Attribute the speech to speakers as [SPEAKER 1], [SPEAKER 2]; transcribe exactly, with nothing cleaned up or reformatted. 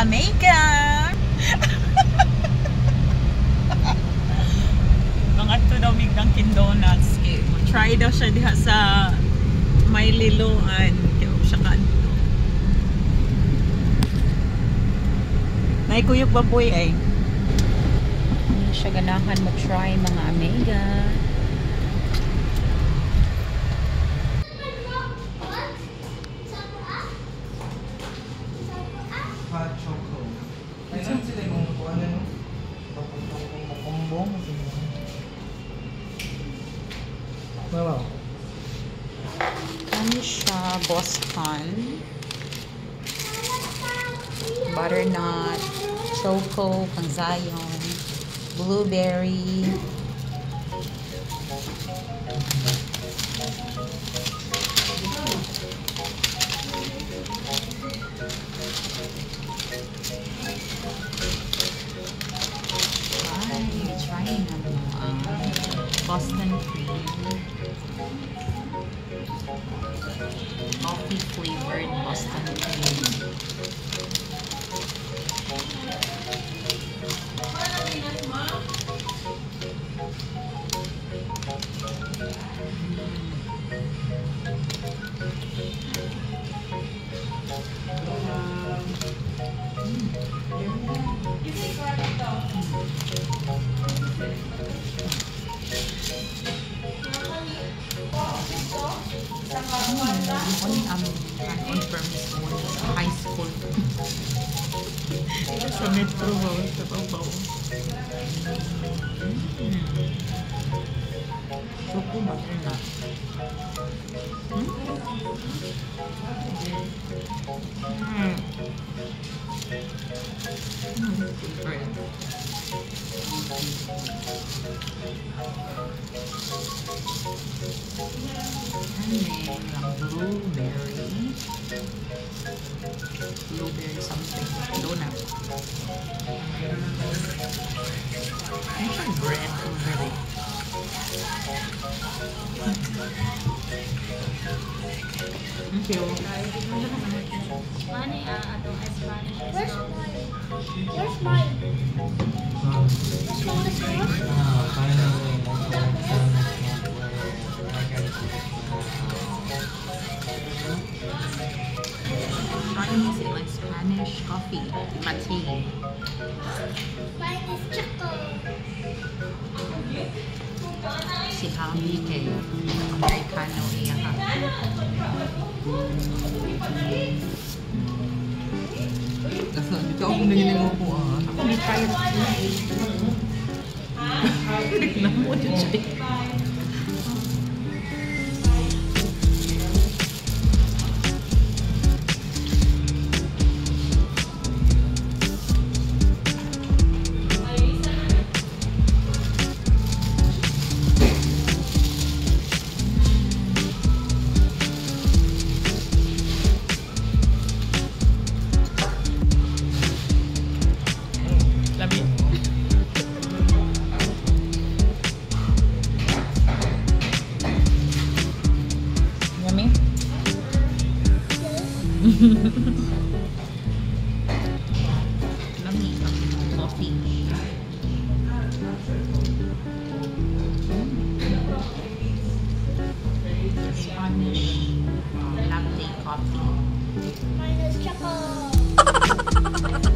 [SPEAKER 1] amiga. Mga to daw big Dunkin Donuts. Okay. Try daw siya diha sa may liluan. Kaya siya kanto. Naikuyog baboy ay. Hindi siya ganahan mo try mga amiga.
[SPEAKER 2] Hot choco. Ay, saan sila yung mga kuha na no? Papuntong kong kumbong. Wow.
[SPEAKER 1] Ano siya? Boston. Butternut. Choco. Pangzayon. Blueberry. Trying ano, um, Boston cream, coffee flavored Boston cream. Only um, confirm is only sa high school. Sa metro ba? Sa babaw. Choco butternut. Hmm? Hmm. Hmm. Favorite. And blueberry. Blueberry something. Donut. There's some bread already. Thank you.
[SPEAKER 3] Money, ah, ato ay Spanish.
[SPEAKER 4] Where's mine? Where's mine?
[SPEAKER 2] Um,
[SPEAKER 4] Show us yours.
[SPEAKER 2] ah, finally,
[SPEAKER 1] Trying to say like Spanish coffee. Mate.
[SPEAKER 4] Mine is choco.
[SPEAKER 1] Si Hami kay Americano iya ha.
[SPEAKER 2] Kasi dito ako naging mo po ah.
[SPEAKER 1] Ako may try it. Namo dyan siya. Labi. Yummy? Lami ang coffee. Spanish latte coffee.
[SPEAKER 4] Mine is choco.